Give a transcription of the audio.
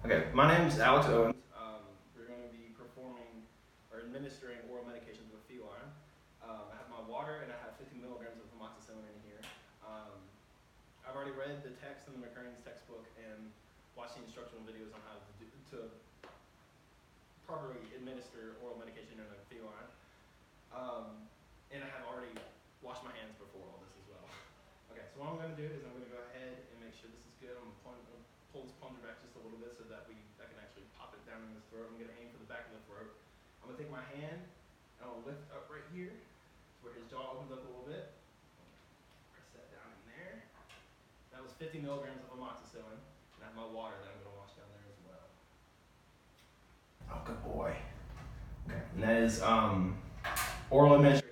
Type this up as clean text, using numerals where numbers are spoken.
Okay, my name is Alex Owens. We're going to be performing or administering oral medications with feline. I have my water and I have 50 milligrams of amoxicillin in here. I've already read the text in the McKernan's textbook and watched the instructional videos on how to properly administer oral medication in a feline. And I have already washed my hands before all this as well. Okay, so what I'm going to do is I'm going to go ahead and make sure this is good. I'm going to pull this plunger back just a little bit so that I can actually pop it down in his throat. I'm going to aim for the back of the throat. I'm going to take my hand and I'll lift up right here to where his jaw opens up a little bit. Press that down in there. That was 50 milligrams of amoxicillin. And I have my water that I'm going to wash down there as well. Oh, good boy. Okay, and that is oral administration.